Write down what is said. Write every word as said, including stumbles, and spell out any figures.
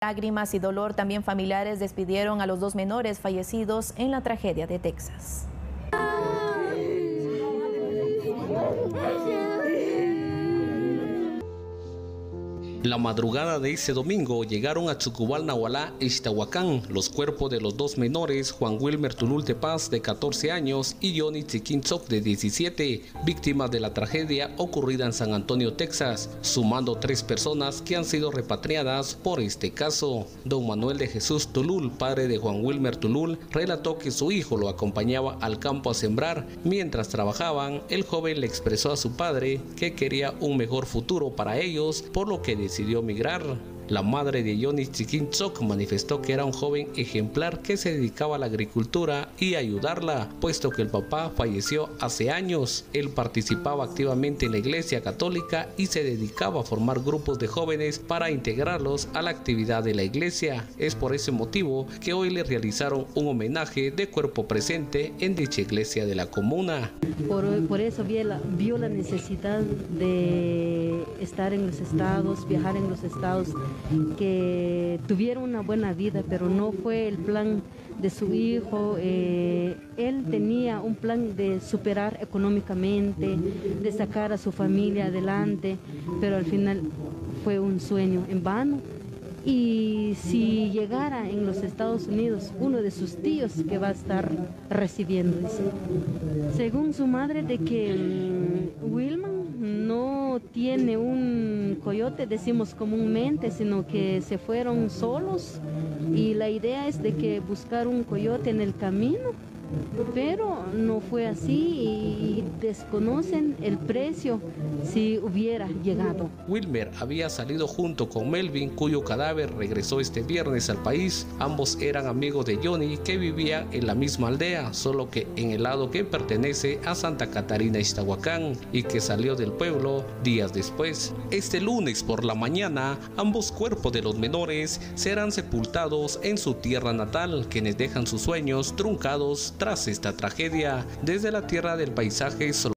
Lágrimas y dolor, también familiares despidieron a los dos menores fallecidos en la tragedia de Texas. La madrugada de ese domingo llegaron a Chucubal, Nahualá, Ixtahuacán, los cuerpos de los dos menores, Juan Wilmer Tulul de Paz, de catorce años, y Johnny Chiquinzoc, de diecisiete, víctimas de la tragedia ocurrida en San Antonio, Texas, sumando tres personas que han sido repatriadas por este caso. Don Manuel de Jesús Tulul, padre de Juan Wilmer Tulul, relató que su hijo lo acompañaba al campo a sembrar. Mientras trabajaban, el joven le expresó a su padre que quería un mejor futuro para ellos, por lo que decidió decidió migrar. La madre de Johnny Chiquinzoc manifestó que era un joven ejemplar que se dedicaba a la agricultura y a ayudarla, puesto que el papá falleció hace años. Él participaba activamente en la Iglesia Católica y se dedicaba a formar grupos de jóvenes para integrarlos a la actividad de la iglesia. Es por ese motivo que hoy le realizaron un homenaje de cuerpo presente en dicha iglesia de la comuna. Por, por eso vio la, vio la necesidad de estar en los estados, viajar en los estados, que tuvieron una buena vida, pero no fue el plan de su hijo. Eh, él tenía un plan de superar económicamente, de sacar a su familia adelante, pero al final fue un sueño en vano. Y si llegara en los Estados Unidos, uno de sus tíos que va a estar recibiendo, dice. Según su madre, de que um, Wilman no tiene un coyote, decimos comúnmente, sino que se fueron solos, y la idea es de que buscar un coyote en el camino, pero no fue así y desconocen el precio si hubiera llegado. Wilmer había salido junto con Melvin, cuyo cadáver regresó este viernes al país. Ambos eran amigos de Johnny, que vivía en la misma aldea, solo que en el lado que pertenece a Santa Catarina, Ixtahuacán, y que salió del pueblo días después. Este lunes por la mañana, ambos cuerpos de los menores serán sepultados en su tierra natal, quienes dejan sus sueños truncados tras esta tragedia. Desde la tierra del paisaje